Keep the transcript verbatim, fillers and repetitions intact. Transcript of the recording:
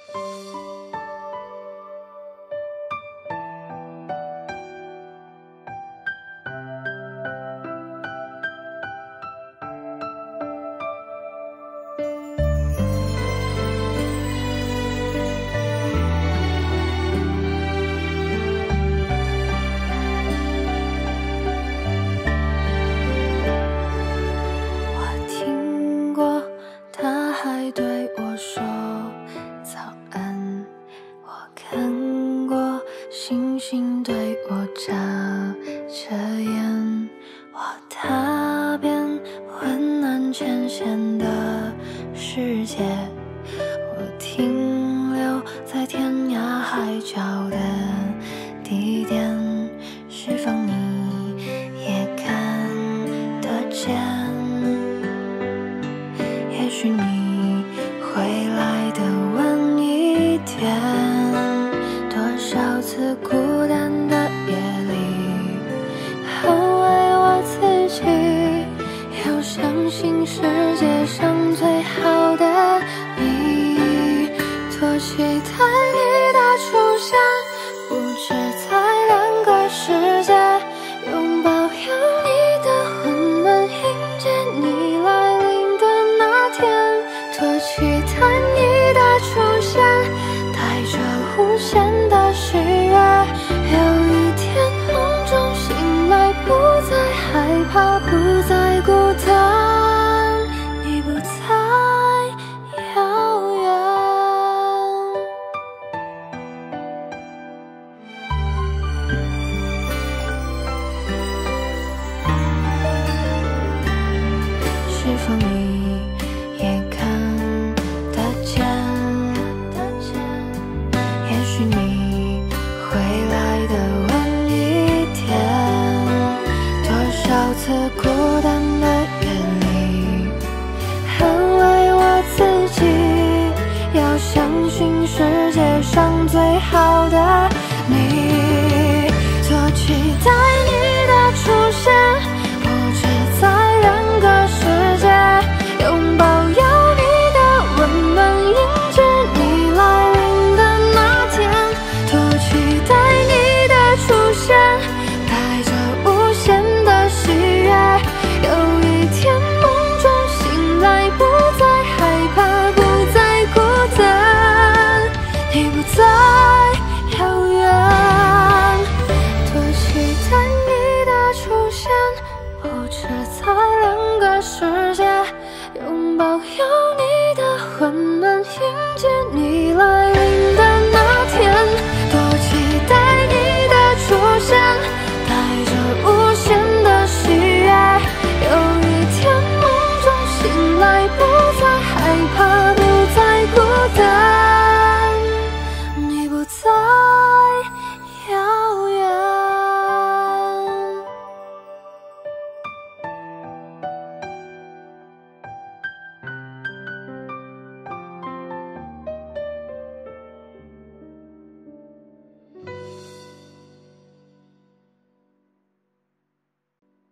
星星对我眨着眼，我踏遍昏暗浅显的世界，我停留在天涯海角的地点，是否你也看得见？也许你会来的晚一点，多少次孤单的夜里，安慰我自己，要相信世界上最好的你。多期待你的出现，不止在两个世界，拥抱有你的温暖，迎接你来临的那天。多期待你的出现，带着无限的喜悦，有一天梦中醒来，不再害怕，不再孤单，你不再遥远。是否你也看得见？也许你会来的晚一点，多少次孤单的夜里，安慰我自己，要相信世界上最好的你。多期待